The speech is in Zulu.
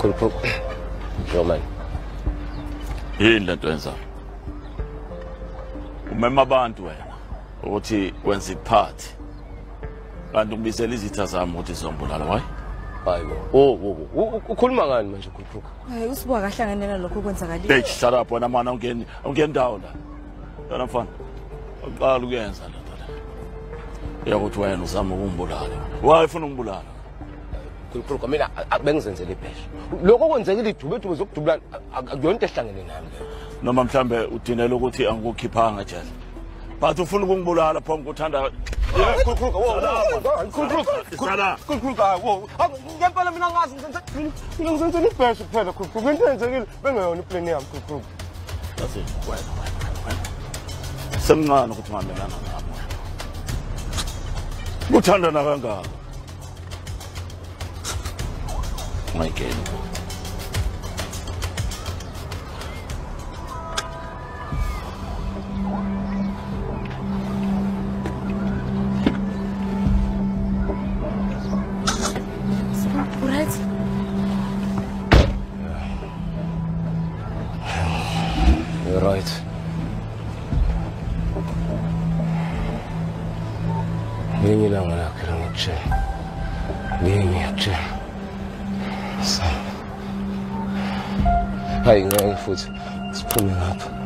Cool. Yo man. Yini lento yenza? Umema abantu wena ukuthi wenza iphathi. Kanti ubisela izitha zami ukuthi sizombulala wayi? Hayibo. Ukhuluma ngani manje Khulukhulu? Usibuka kahlanganela lokho kwenzakalile. Hey, shut up wena mana ungeni ndawo la. Yona mfana. Uqala ukuyenza lento le. Yakuthi wena uzama ukumbulala. Wayefuna ukungibulala. Khulukhulu mina bengizenzele ibhesha. Lokho kwenzekile idubedube zokudubulana akuyonto ehlangene nami. Noma mhlambe udinela ukuthi angikukhiphanga jela. But ufuna ukungibulala phambi kokuthanda. Khulukhulu, ngempela mina ngazi ngizenzele ibhesha kuphela Khulukhulu. Into yenzekile bengeyona iplan yami Khulukhulu. That's it. Wena. Semncane ukuthi ngimelana nami. Uthandana kangaka. My God. Right? You're right. Nini langa lakhe ngikutshela. Ngiyakutshela. Hayi ngeke futhi siphume ngapha.